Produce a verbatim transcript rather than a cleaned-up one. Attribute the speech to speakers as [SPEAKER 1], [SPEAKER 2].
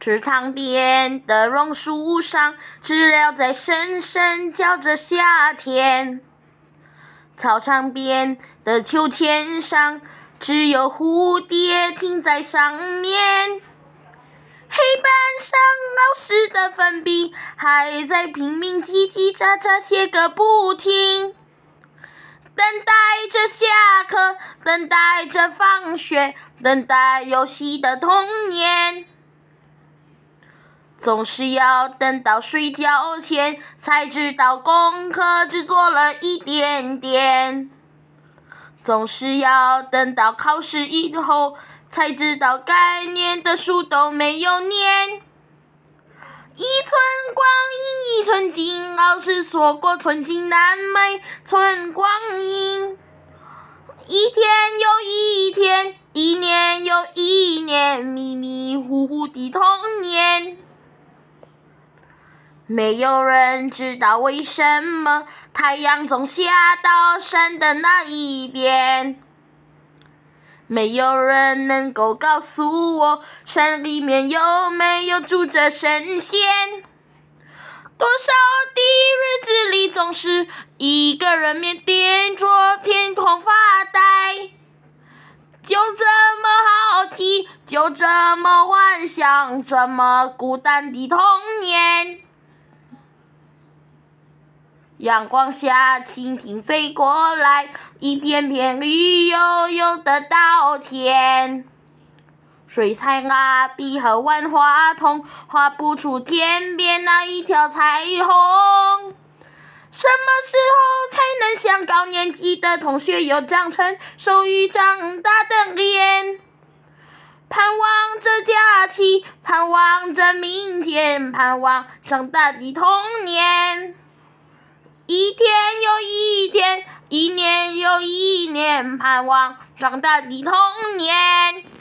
[SPEAKER 1] 池塘边的榕树上，知了在声声叫着夏天。操场边的秋千上，只有蝴蝶停在上面。黑板上老师的粉笔还在拼命叽叽喳喳写个不停。等待着下课，等待着放学，等待游戏的童年。总是要等到睡觉前，才知道功课只做了一点点。总是要等到考试以后，才知道该念的书都没有念。一寸光阴一寸金，老师说过寸金难买寸光阴。一天又一天，一年又一年，迷迷糊糊的童年。没有人知道为什么太阳总下到山的那一边。没有人能够告诉我，山里面有没有住着神仙。多少的日子里，总是一个人面对着天空发呆。就这么好奇，就这么幻想，这么孤单的童年。阳光下，蜻蜓飞过来，一片片绿油油的稻田。水彩蜡笔和万花筒画不出天边那一条彩虹。什么时候才能像高年级的同学有长成熟与长大的脸？盼望着假期，盼望着明天，盼望长大的童年。一天又一天，一年又一年，盼望长大的童年。